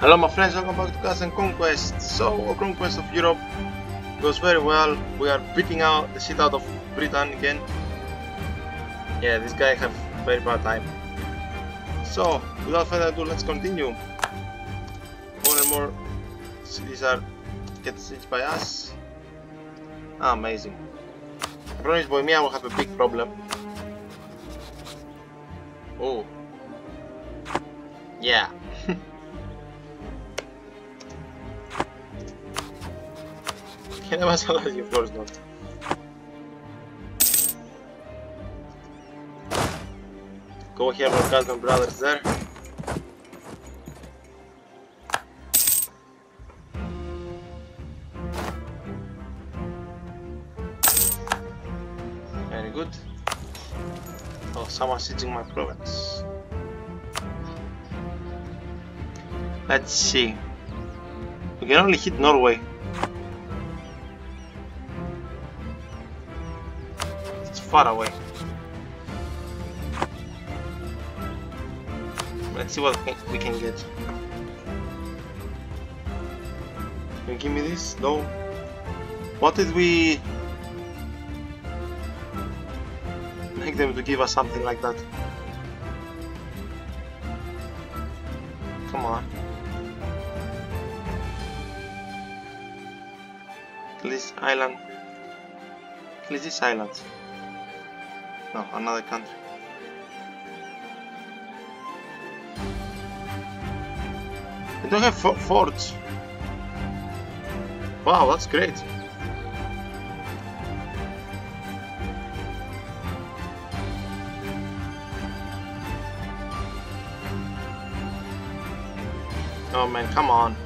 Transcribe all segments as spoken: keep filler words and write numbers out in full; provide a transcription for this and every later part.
Hello my friends, welcome back to Cast and Conquest. So, our conquest of Europe goes very well. We are beating out the shit out of Britain again. Yeah, this guy have very bad time. So, without further ado, let's continue. More and more cities are get sieged by us. Ah, amazing. I promise Bohemia will have a big problem. Oh. Yeah. Can I massage you? Of course not. Go here, our Galvan brothers there. Very good. Oh, someone's sieging my province. Let's see. We can only hit Norway. It's far away. Let's see what we can get. Can you give me this? No. What did we make them to give us something like that? Come on. This island. At least this island. No, another country. They don't have for forts. Wow, that's great. Oh man, come on.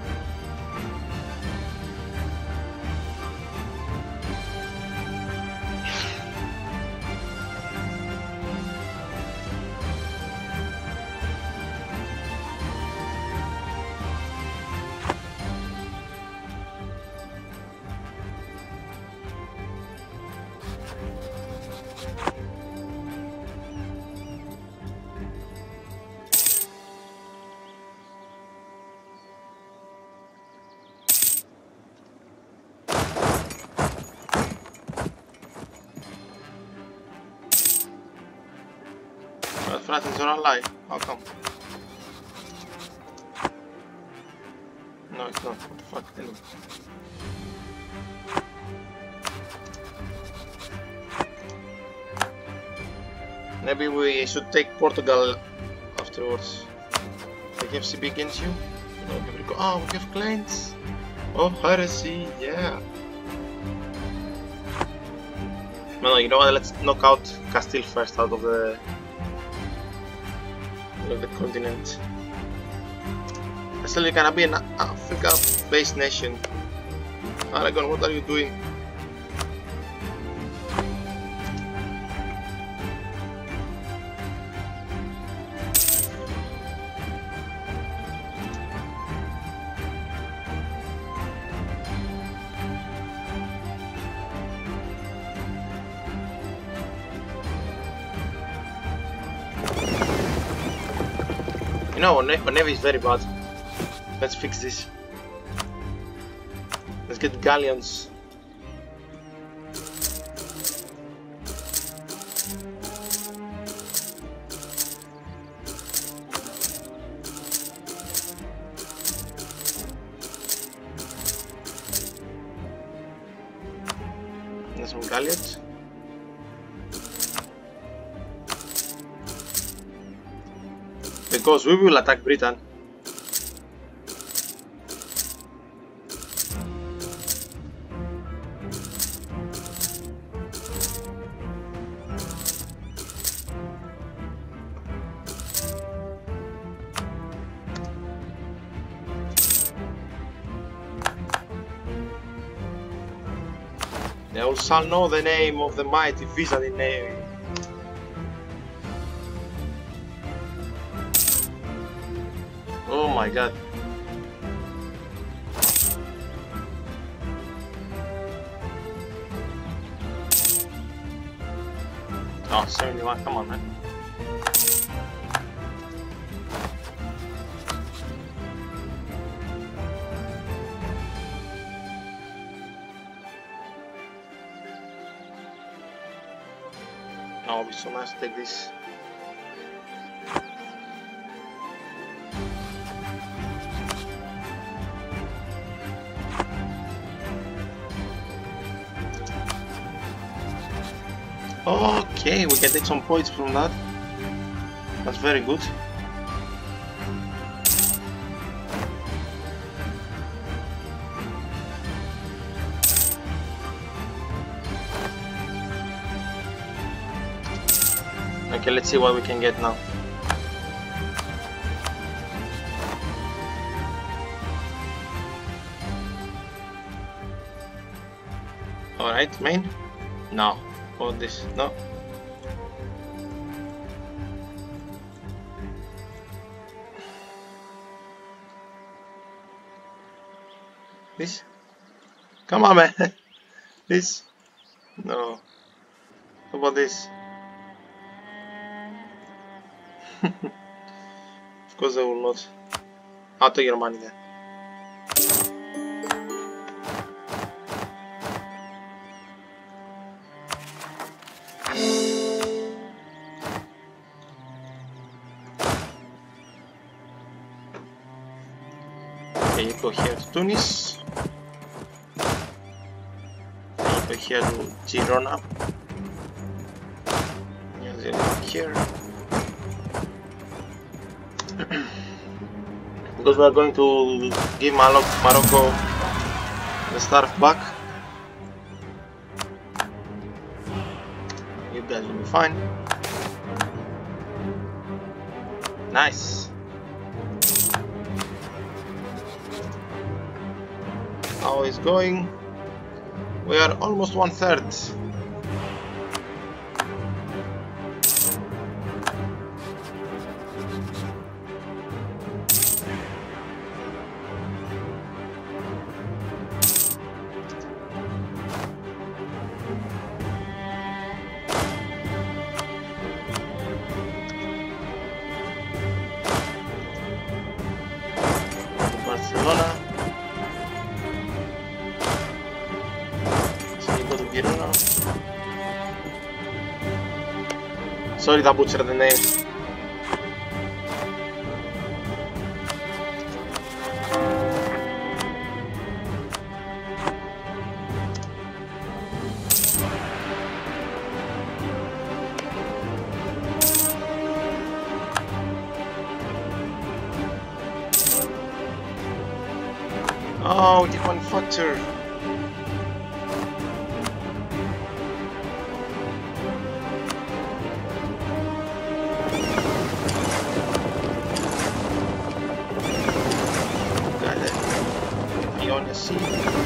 That is your ally. How come? No, it's not. What the fuck? Anyway. Maybe we should take Portugal afterwards. We have C B against you? No, we go. Oh, we have clients. Oh, heresy. Yeah. No, no, you know what? Let's knock out Castile first out of the. Of the continent. Actually, gonna be an Africa-based nation. Aragon, what are you doing? You know, our navy is very bad. Let's fix this. Let's get galleons. There's some galleons. Because we will attack Britain. They all shall know the name of the mighty Byzantine navy. Oh my god. Oh, seventy-one, come on man. Oh, it'd be so nice to take this. Okay, we can take some points from that. That's very good. Okay, let's see what we can get now. Alright, main? No. Oh, this, no. This? Come on, man. This? No. How about this? Of course I will not. I'll take your money then. Okay, you go here to Tunis. And you go here to Girona. Here. Because we are going to give Morocco the scarf back. You guys will be fine. Nice. How is going? We are almost one third. Barcelona. So you go to Girona. Sorry that I butchered the name. Oh, the manufacturer. Got it. You wanna see?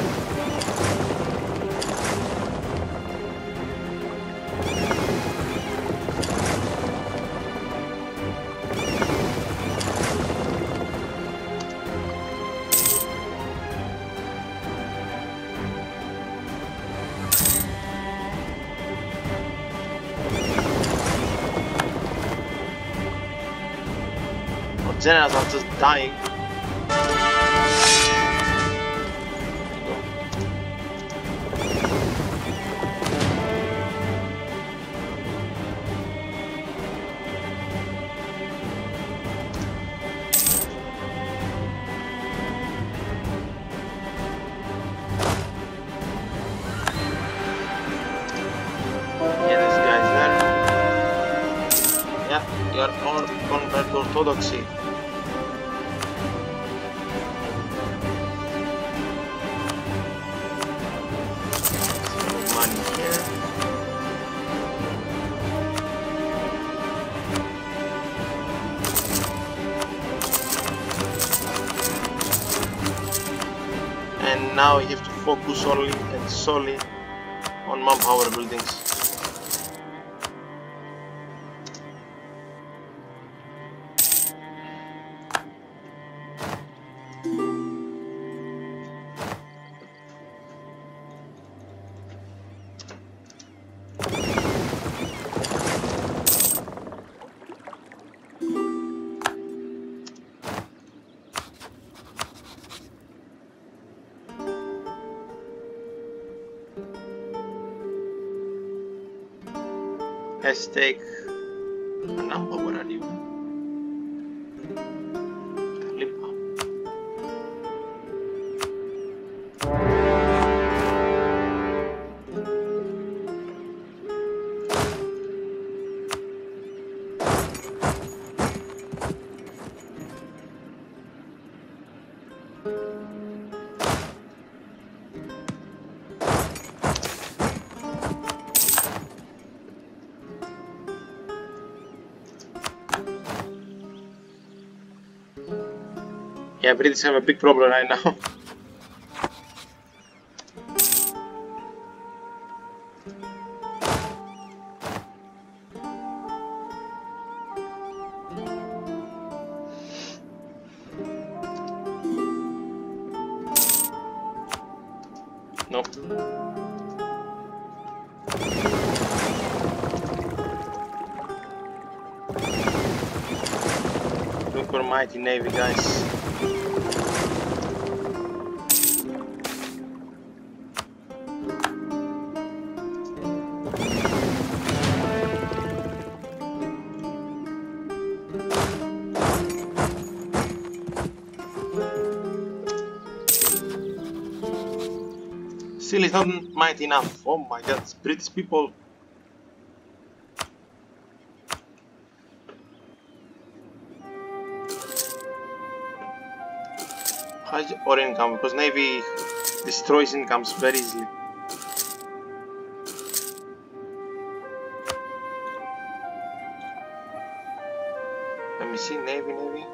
Generals are just dying. Yeah, this guy's there. Yeah, you're all convert to orthodoxy. And now you have to focus only and solely on manpower buildings. Let's take a number. Where are you? Lipa. Yeah, British have a big problem right now. Nope. Look for mighty navy, guys. Still, it's not mighty enough. Oh my god, British people. How is our income? Because Navy destroys incomes very easily. Let me see, Navy, Navy.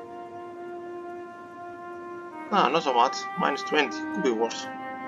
Ah, not so much. Minus twenty. Could be worse.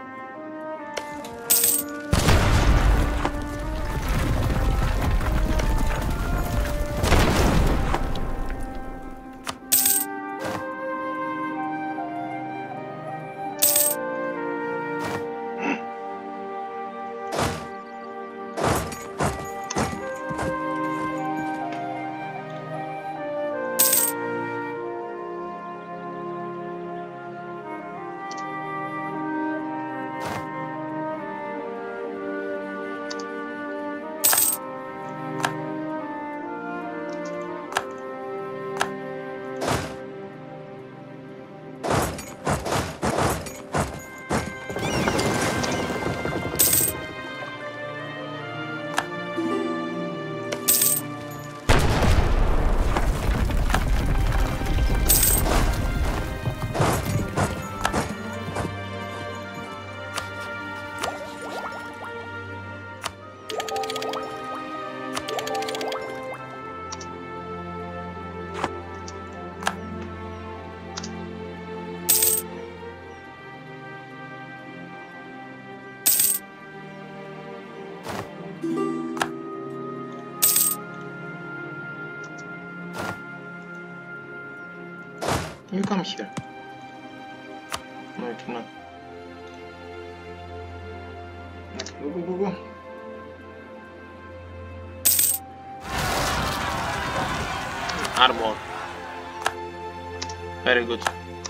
You come here. No, you cannot. Go, go, go, go. Armor. Very good.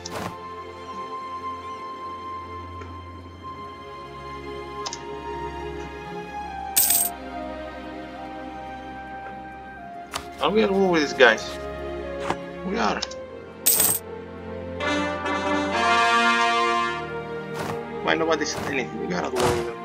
Are we at war with these guys? We are. Why nobody said anything? We are at war with them.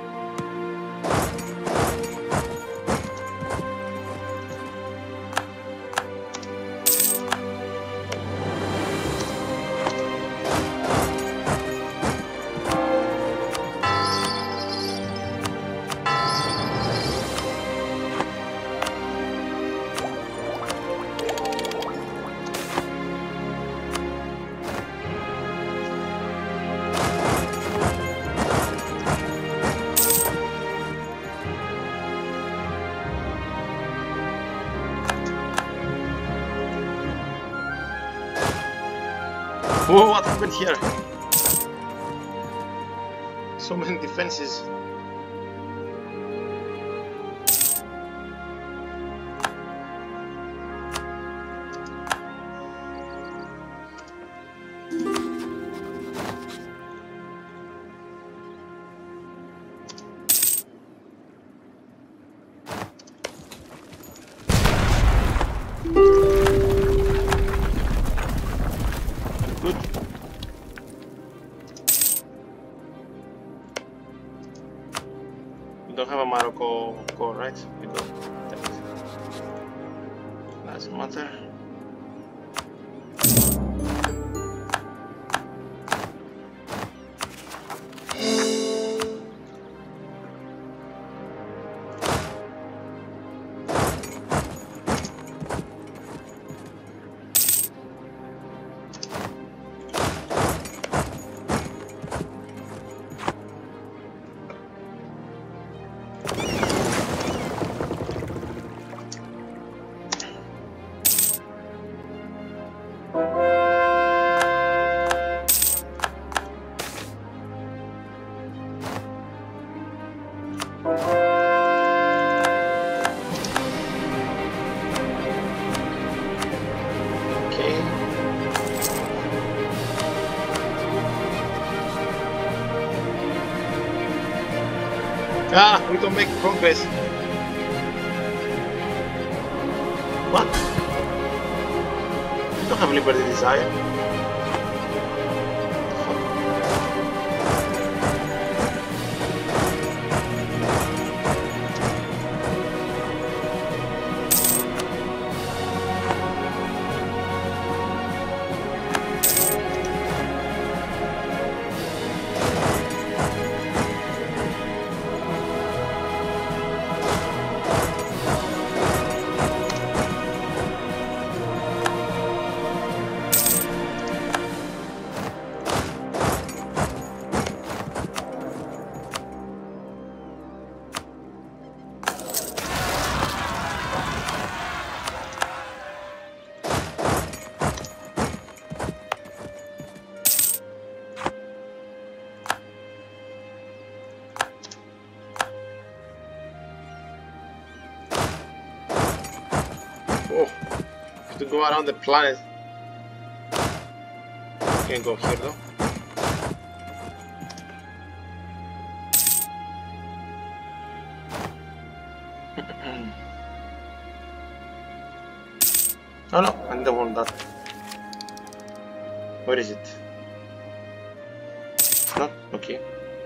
Whoa, what happened here? So many defenses. don't have a Morocco core, right? We go. Doesn't matter. Ah, we don't make progress. What? We don't have Liberty Desire. To go around the planet. Can't go here though. Oh no, I don't want that. Where is it? It's not okay.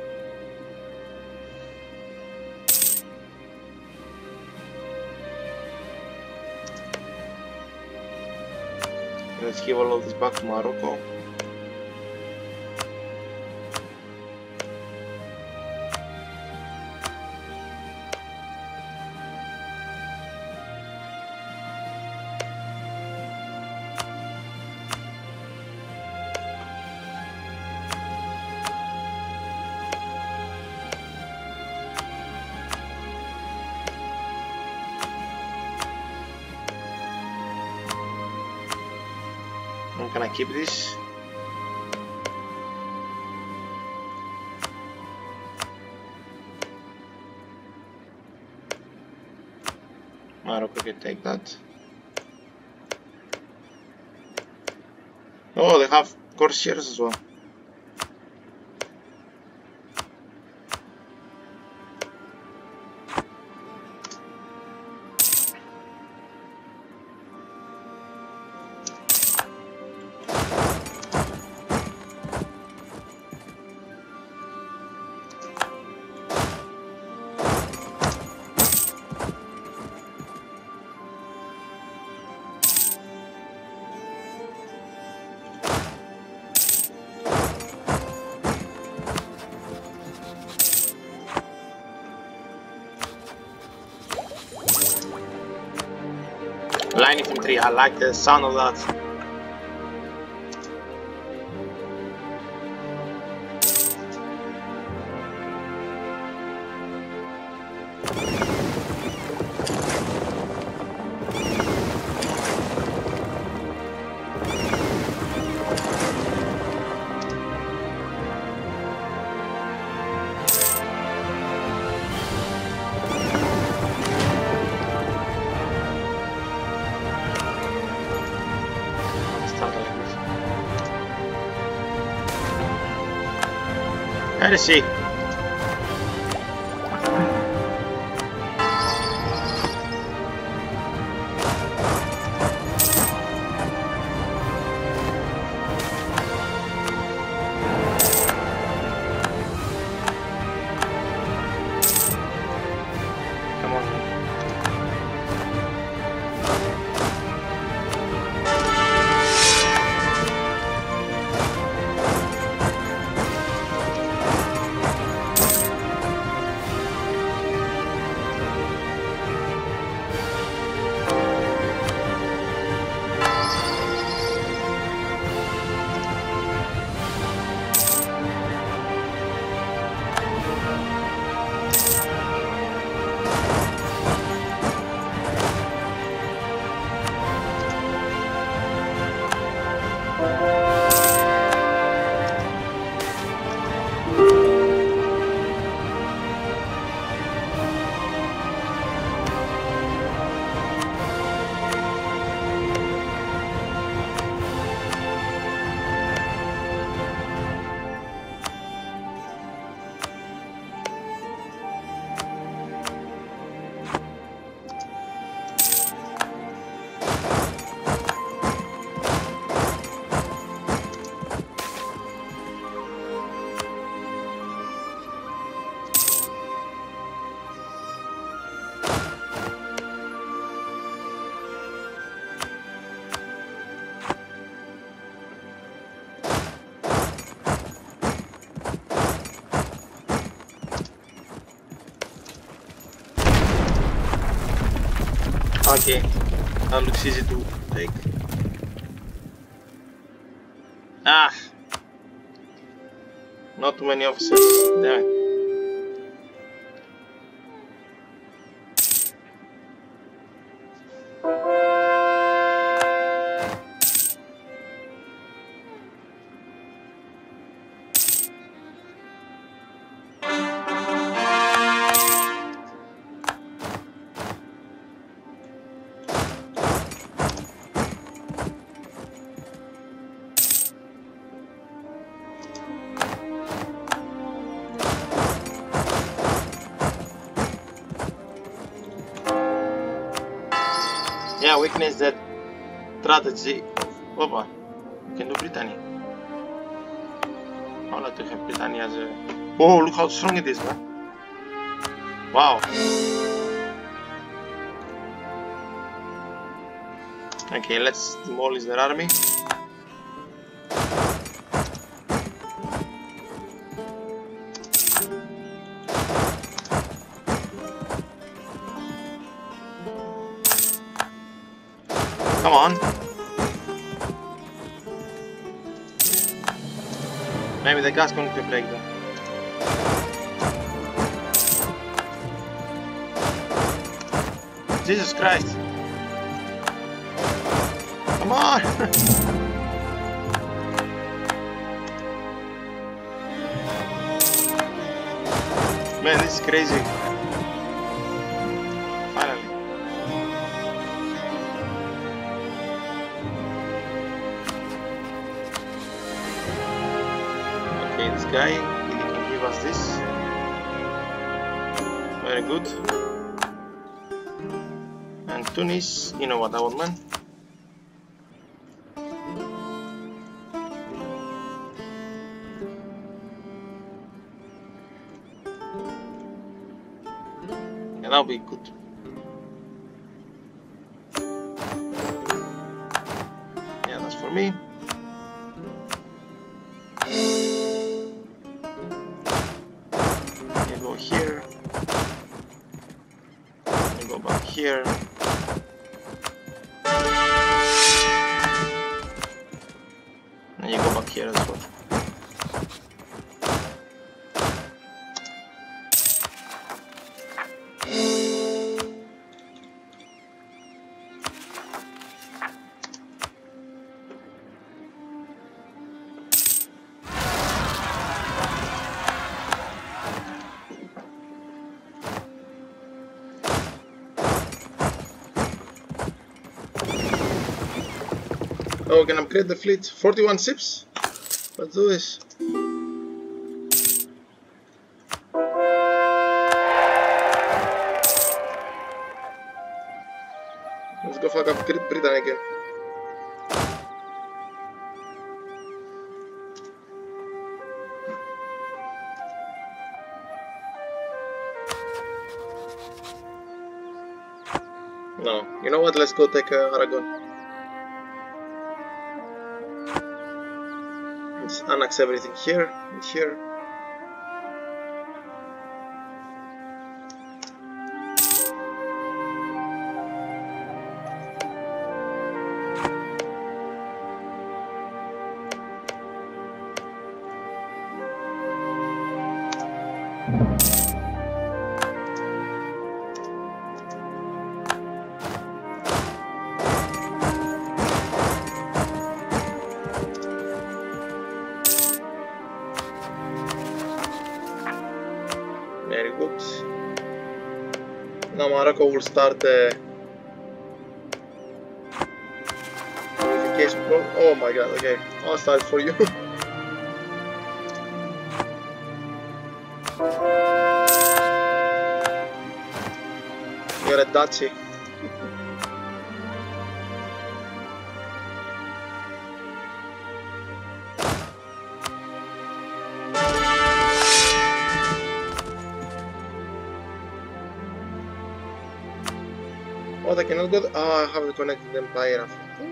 Let's give all of this back to Morocco. Can I keep this? Morocco can take that. Oh, they have corsairs as well. Line infantry, I like the sound of that. Let's see. Okay, that looks easy to take. Ah! Not too many officers, damn it. Yeah, weakness that strategy of Opa. We can do Britannia. I would like to have Britannia as a. Oh, look how strong it is, man. Wow. Okay, let's demolish their army. Come on. Maybe the gas going to break them. Jesus Christ. Come on. Man, this is crazy. Finally. Okay, this guy, he can give us this. Very good. And Tunis, you know what I want, man. Yeah, that'll be good. Yeah, that's for me. You go here. You go back here. And you go back here as well. Oh, we can upgrade the fleet. forty-one ships? Let's do this. Let's go fuck up Great Britain again. No, you know what? Let's go take uh, Aragon. Let's annex everything here and here. Very good. Now Morocco will start the purification program. Oh my god, okay. I'll start for you. You're a Dutchie. Oh, they cannot go. Oh, I haven't connected the Empire.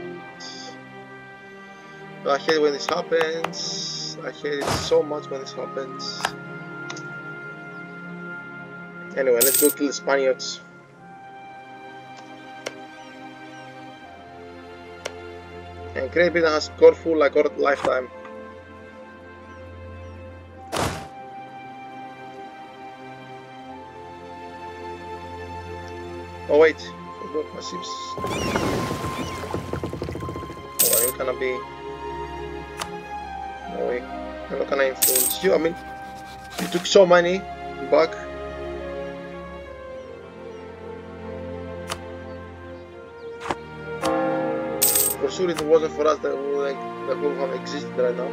I hate when this happens. I hate it so much when this happens. Anyway, let's go kill the Spaniards. And Great Britain has Corfu like our lifetime. Oh wait, forgot my ships. Oh, are you gonna be? No way. I'm not gonna influence you. I mean, you took so many back. For sure, if it wasn't for us, that would that would have existed right now.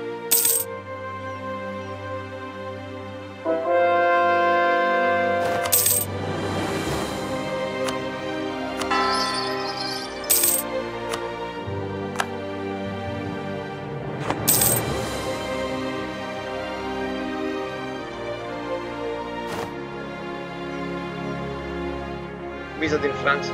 Byzantine France.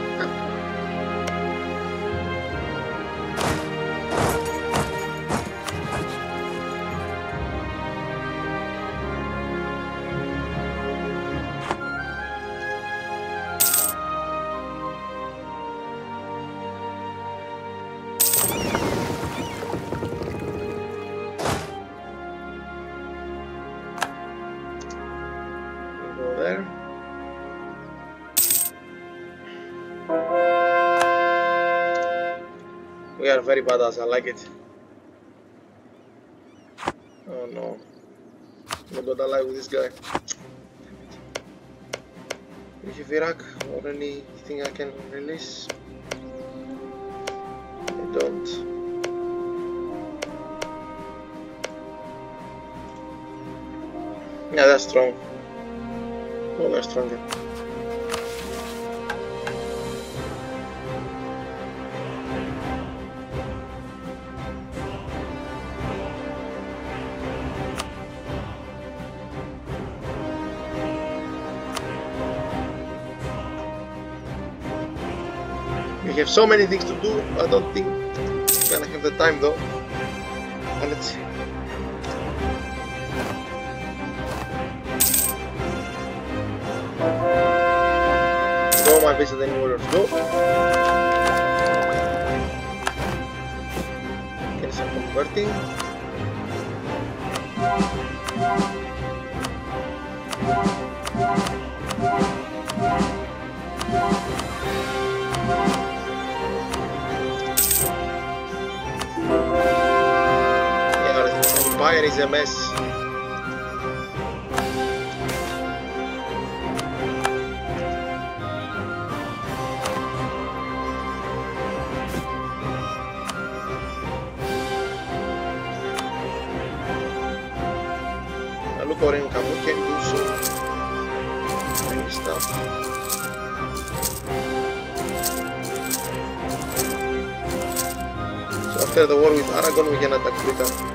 Go there. We are very badass, I like it. Oh no. I'm not gonna lie with this guy. Do you have Iraq or anything I can release? I don't. Yeah, that's strong. Oh, they're stronger. We have so many things to do. I don't think we're gonna have the time though. And let's see. Go, my Byzantine warriors, go. Can start converting. Empire is a mess. Now look our income, we can do so many stuff. So after the war with Aragon we can attack Britain.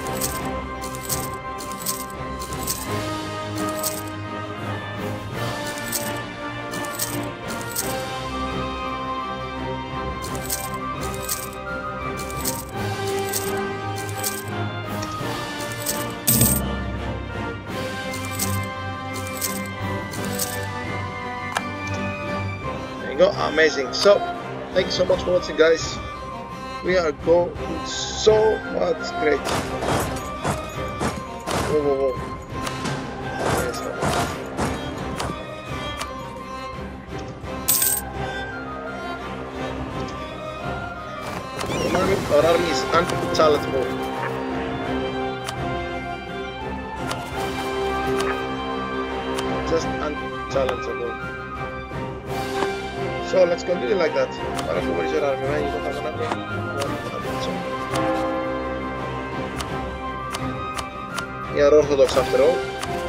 Go, amazing. So thank you so much for watching, guys. We are going so much great. Whoa, whoa, whoa. Yes, our army is unchallengeable. Just unchallengeable. So let's continue like that. Morocco, where is your army? Man, you don't have an army? We are Orthodox after all.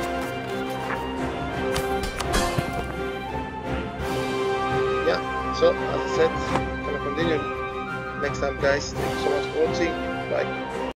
Yeah, so as I said, I'm gonna continue next time, guys. Thank you so much for watching. Bye.